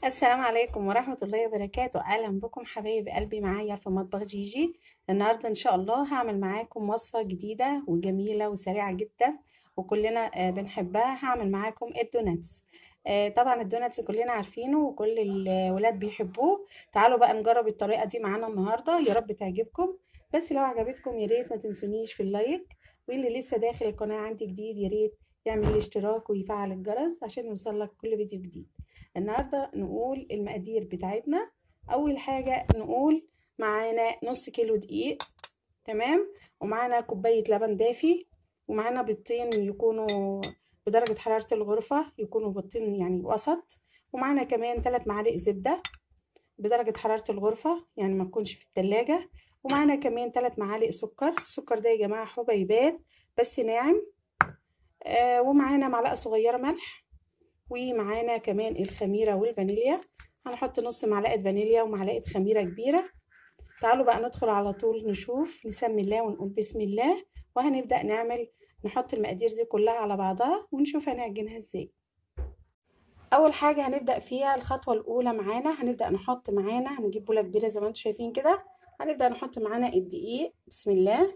السلام عليكم ورحمة الله وبركاته. أهلا بكم حبايب قلبي معايا في مطبخ جيجي. النهاردة إن شاء الله هعمل معاكم وصفة جديدة وجميلة وسريعة جدا وكلنا بنحبها. هعمل معاكم الدوناتس. طبعا الدوناتس كلنا عارفينه وكل الولاد بيحبوه. تعالوا بقى نجرب الطريقة دي معانا النهاردة، يا رب تعجبكم. بس لو عجبتكم يا ريت ما تنسونيش في اللايك، واللي لسه داخل القناة عندي جديد يا ريت يعمل الاشتراك ويفعل الجرس عشان يوصلك كل فيديو جديد. النهارده نقول المقادير بتاعتنا. اول حاجه نقول معانا نص كيلو دقيق، تمام، ومعانا كوبايه لبن دافي، ومعانا بيضتين يكونوا بدرجه حراره الغرفه، يكونوا بيضتين يعني وسط، ومعانا كمان 3 معالق زبده بدرجه حراره الغرفه يعني ما تكونش في التلاجة، ومعانا كمان 3 معالق سكر. السكر ده يا جماعه حبيبات بس ناعم. ومعانا معلقه صغيره ملح، ومعانا كمان الخميرة والفانيليا. هنحط نص معلقة فانيليا ومعلقة خميرة كبيرة. تعالوا بقى ندخل على طول نشوف، نسمي الله ونقول بسم الله، وهنبدأ نحط المقادير دي كلها على بعضها ونشوف هنعجنها ازاي. اول حاجة هنبدأ فيها الخطوة الاولى معانا، هنبدأ نحط معانا، هنجيب بولة كبيرة زي ما انتم شايفين كده، هنبدأ نحط معانا الدقيق بسم الله،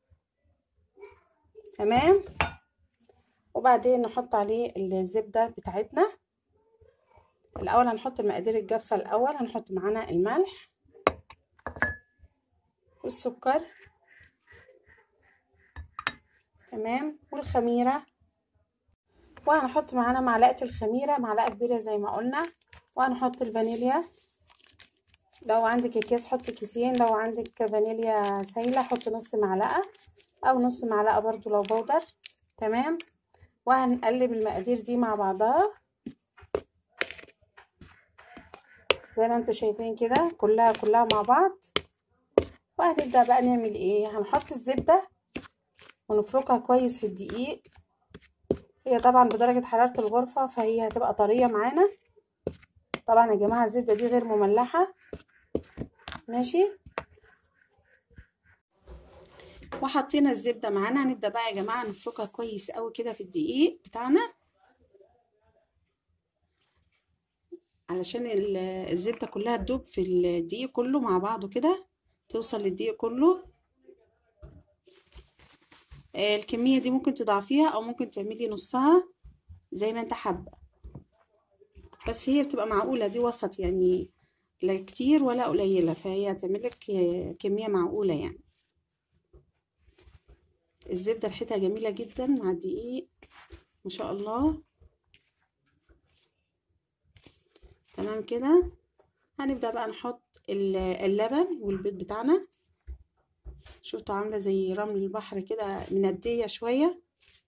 تمام، وبعدين نحط عليه الزبدة بتاعتنا. الاول هنحط المقادير الجافة، الاول هنحط معانا الملح والسكر، تمام، والخميرة، وهنحط معانا معلقة الخميرة، معلقة كبيرة زي ما قلنا، وهنحط الفانيليا. لو عندك اكياس حطي كيسين، لو عندك فانيليا سايلة حطي نص معلقة او نص معلقة برضو لو بودر، تمام. وهنقلب المقادير دي مع بعضها زي ما انتوا شايفين كده، كلها مع بعض. وهنبدأ بقى نعمل ايه، هنحط الزبدة ونفركها كويس في الدقيق. هي طبعا بدرجة حرارة الغرفة فهي هتبقى طرية معانا. طبعا يا جماعة الزبدة دي غير مملحة، ماشي. وحطينا الزبدة معانا، هنبدأ بقى يا جماعة نفركها كويس قوي كده في الدقيق بتاعنا، علشان الزبدة كلها تدوب في الدقيق كله مع بعضه كده، توصل للدقيق كله. الكمية دي ممكن تضعفيها او ممكن تعملي نصها زي ما انت حابة، بس هي بتبقى معقولة، دي وسط يعني، لا كتير ولا قليلة، فهي هتعملك كمية معقولة يعني. الزبدة ريحتها جميلة جدا مع الدقيق ما شاء الله، تمام كده. هنبدأ بقى نحط اللبن والبيض بتاعنا. شفتوا عاملة زي رمل البحر كده، مندية شوية،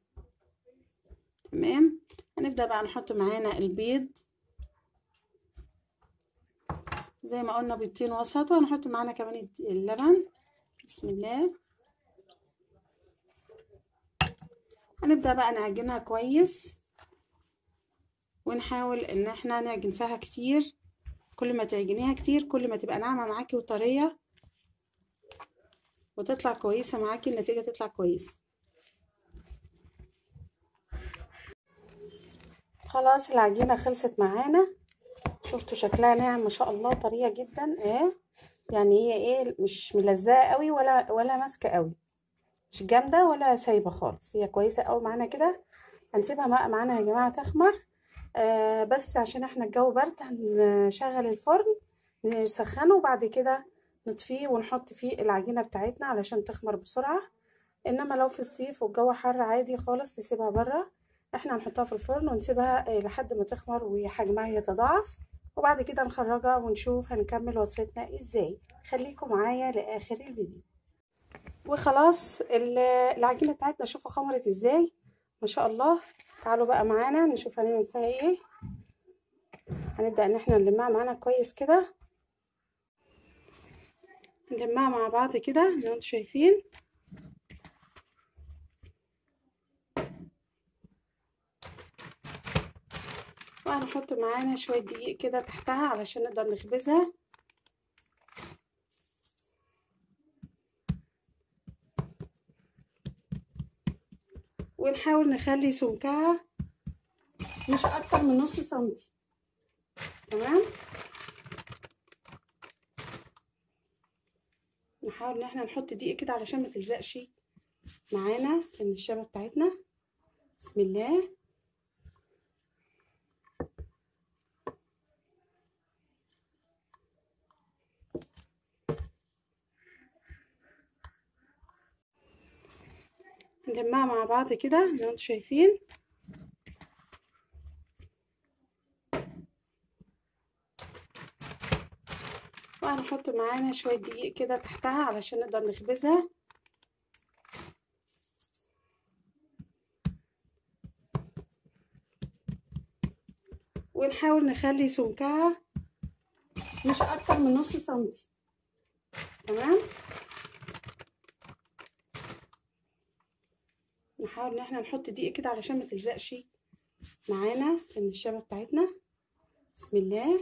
تمام. هنبدأ بقى نحط معانا البيض زي ما قلنا، بيضتين وسط، وهنحط معانا كمان اللبن بسم الله. هنبدأ بقى نعجنها كويس، ونحاول ان احنا نعجن فيها كتير. كل ما تعجنيها كتير كل ما تبقى ناعمة معاكي وطرية وتطلع كويسة معاكي، النتيجة تطلع كويسة. خلاص العجينة خلصت معانا، شفتوا شكلها ناعم ما شاء الله، طرية جدا ايه يعني، هي ايه مش ملزقة قوي ولا ماسكة قوي، مش جامدة ولا سايبة خالص، هي كويسة قوي معانا كده. هنسيبها بقى معانا يا جماعة تخمر. بس عشان احنا الجو برد هنشغل الفرن نسخنه، وبعد كده نطفيه ونحط فيه العجينة بتاعتنا علشان تخمر بسرعة. انما لو في الصيف والجو حر عادي خالص نسيبها بره، احنا هنحطها في الفرن ونسيبها لحد ما تخمر وحجمها يتضاعف، وبعد كده نخرجها ونشوف هنكمل وصفتنا ازاي. خليكم معايا لاخر الفيديو. وخلاص العجينة بتاعتنا شوفوا خمرت ازاي ما شاء الله. تعالوا بقى معانا نشوف هنعمل فيها ايه. هنبدأ ان احنا نلمها معانا كويس كده، نلمها مع بعض كده زي ما انتم شايفين. وهنحط معانا شوية دقيق كده تحتها علشان نقدر نخبزها. ونحاول نخلي سمكها مش اكتر من نص سنتي، تمام. نحاول ان احنا نحط دقيق كده علشان ما تلزقش معانا في النشابه بتاعتنا. بسم الله. نجمعها مع بعض كده زي ما انتم شايفين. وهنحط معانا شويه دقيق كده تحتها علشان نقدر نخبزها. ونحاول نخلي سمكها مش اكتر من نص سنتي. تمام. نحاول ان احنا نحط دقيق كده علشان ما تلزقش معانا في النشابه بتاعتنا. بسم الله.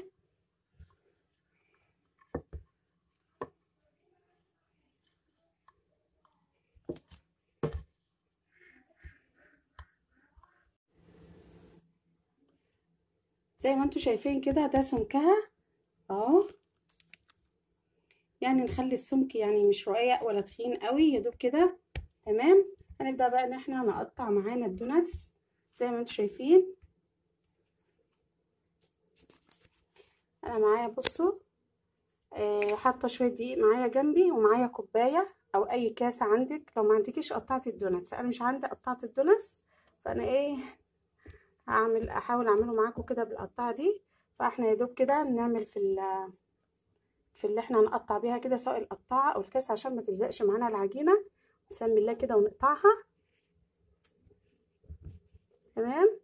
زي ما انتم شايفين كده ده سمكها اهو. يعني نخلي السمك يعني مش رقيق ولا تخين قوي، يا دوب كده. تمام. هنبدا بقى ان احنا نقطع معانا الدوناتس زي ما انتم شايفين. انا معايا بصوا حاطه شويه دقيق معايا جنبي، ومعايا كوبايه او اي كاس عندك. لو ما عندكيش قطعه الدوناتس، انا مش عندي قطعه الدوناتس، فانا ايه احاول اعمله معاكم كده بالقطعه دي. فاحنا يا دوب كده نعمل في اللي احنا هنقطع بيها كده، سواء القطاعه او الكاس، عشان ما تلزقش معانا العجينه. بسم الله كده ونقطعها. تمام.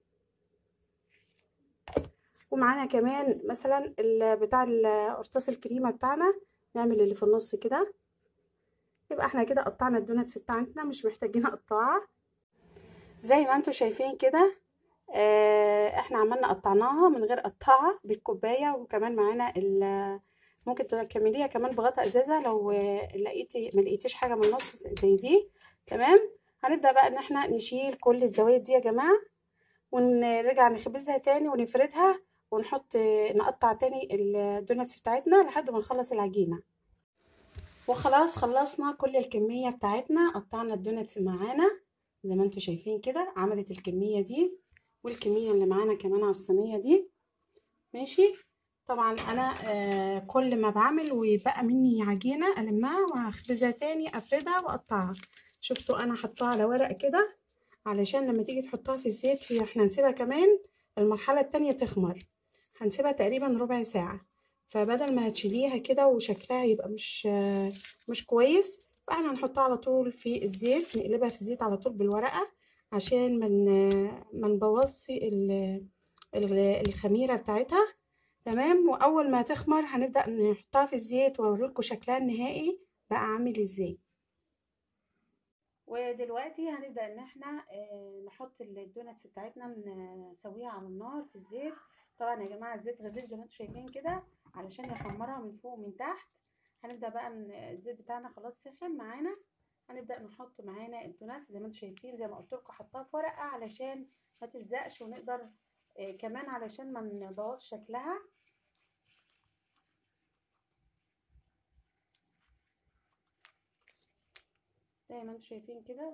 ومعانا كمان مثلا بتاع القرطاس الكريمه بتاعنا، نعمل اللي في النص كده. يبقى احنا كده قطعنا الدوناتس بتاعتنا، مش محتاجين قطاعه. زي ما انتم شايفين كده احنا عملنا قطعناها من غير قطاعه بالكوبايه. وكمان معانا ممكن تكمليها كمان بغطاء ازازه لو ما لقيتيش حاجه من النص زي دي. تمام. هنبدا بقى ان احنا نشيل كل الزوايد دي يا جماعه، ونرجع نخبزها تاني ونفردها، ونحط نقطع تاني الدوناتس بتاعتنا لحد ما نخلص العجينه. وخلاص خلصنا كل الكميه بتاعتنا، قطعنا الدوناتس معانا زي ما انتم شايفين كده. عملت الكميه دي والكميه اللي معانا كمان على الصينيه دي. ماشي. طبعا انا كل ما بعمل ويبقى مني عجينه المها وهخبزها تاني، افردها واقطعها. شفتوا انا حطاها على ورق كده علشان لما تيجي تحطها في الزيت، احنا هنسيبها كمان المرحله التانية تخمر. هنسيبها تقريبا ربع ساعه. فبدل ما هتشيليها كده وشكلها يبقى مش كويس، فاحنا هنحطها على طول في الزيت، نقلبها في الزيت على طول بالورقه عشان ما نبوظش الخميره بتاعتها. تمام. واول ما تخمر هنبدا نحطها في الزيت واوريلكم شكلها النهائي بقى عامل ازاي. ودلوقتي هنبدا ان احنا نحط الدوناتس بتاعتنا نسويها على النار في الزيت. طبعا يا جماعه الزيت غزير زي ما انتم شايفين كده علشان يحمرها من فوق ومن تحت. هنبدا بقى الزيت بتاعنا خلاص سخن معانا. هنبدا نحط معانا الدوناتس زي ما انتم شايفين، زي ما قلت لكم حطها في ورقه علشان ما تلزقش، ونقدر كمان علشان ما نبوظش شكلها. زي ما انتم شايفين كده.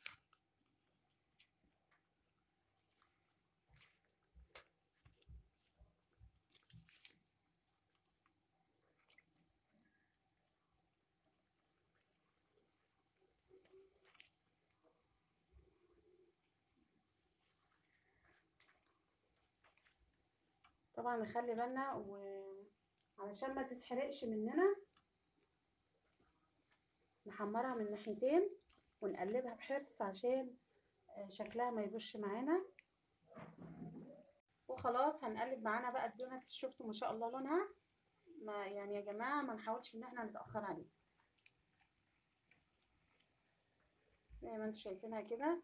طبعا نخلي بالنا علشان ما تتحرقش مننا، نحمرها من ناحيتين ونقلبها بحرص عشان شكلها ما يبوش معانا. وخلاص هنقلب معانا بقى الدوناتس. شفتوا ما شاء الله لونها، ما يعني يا جماعه ما نحاولش ان احنا نتاخر عليه. زي ما انتم شايفينها كده.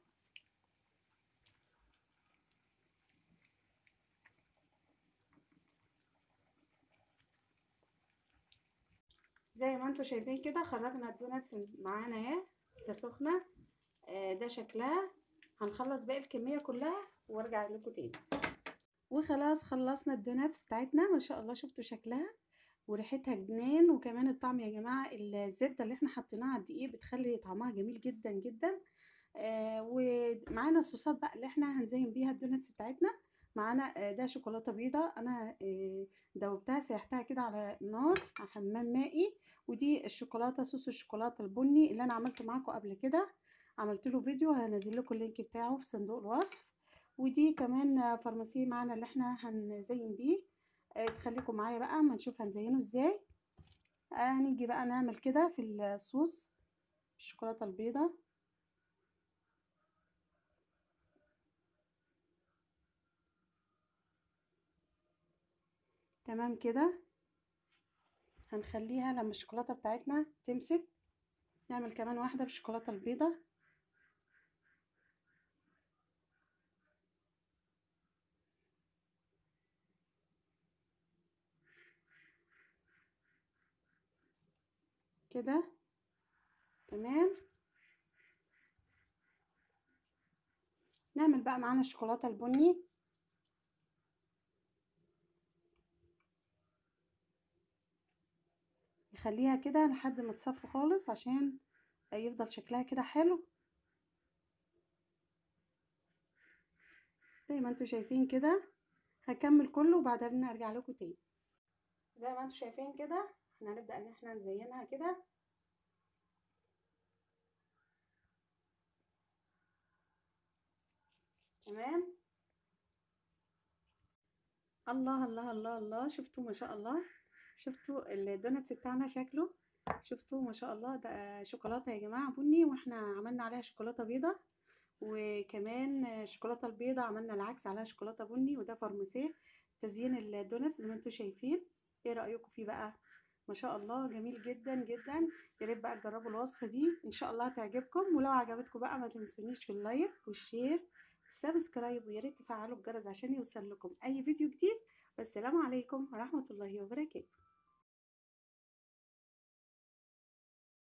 زي ما انتم شايفين كده خرجنا الدوناتس معانا اهي لسه سخنه. ده شكلها. هنخلص باقي الكميه كلها وارجع لكم تاني. وخلاص خلصنا الدوناتس بتاعتنا ما شاء الله، شفتوا شكلها وريحتها جنان. وكمان الطعم يا جماعة، الزبدة اللي احنا حطيناها على الدقيق بتخلي طعمها جميل جدا جدا. ومعانا الصوصات بقى اللي احنا هنزين بيها الدوناتس بتاعتنا. معانا ده شوكولاتة بيضة، انا دوبتها سيحتها كده على النار على حمام مائي. ودي الشوكولاتة، صوص الشوكولاتة البني اللي انا عملته معاكم قبل كده، عملت له فيديو هنزل لكم اللينك بتاعه في صندوق الوصف. ودي كمان فارماسي معانا اللي احنا هنزين بيه. تخليكم معايا بقى اما نشوف هنزينه ازاي. هنيجي بقى نعمل كده في الصوص الشوكولاتة البيضة. تمام كده، هنخليها لما الشوكولاتة بتاعتنا تمسك. نعمل كمان واحدة بالشوكولاتة البيضة. كده تمام. نعمل بقى معانا الشوكولاتة البني. نخليها كده لحد ما تصفي خالص عشان يفضل شكلها كده حلو زي ما انتوا شايفين كده. هكمل كله وبعدين ارجع لكم تاني. زي ما انتوا شايفين كده احنا هنبدأ ان احنا نزينها كده. تمام. الله الله الله الله، شفتوا ما شاء الله؟ شفتوا الدوناتس بتاعنا شكله؟ شفتوا ما شاء الله؟ ده شوكولاتة يا جماعة بني، واحنا عملنا عليها شوكولاتة بيضة. وكمان الشوكولاتة البيضة عملنا العكس عليها شوكولاتة بني، وده فارماسيه تزيين الدوناتس زي ما انتوا شايفين. ايه رأيكم فيه بقى؟ ما شاء الله جميل جدا جدا. يا ريت بقى تجربوا الوصفة دي، ان شاء الله هتعجبكم. ولو عجبتكم بقى ما تنسونيش في اللايك والشير والسبسكرايب، ويا ريت تفعلوا الجرس عشان يوصل لكم اي فيديو جديد. والسلام عليكم ورحمة الله وبركاته.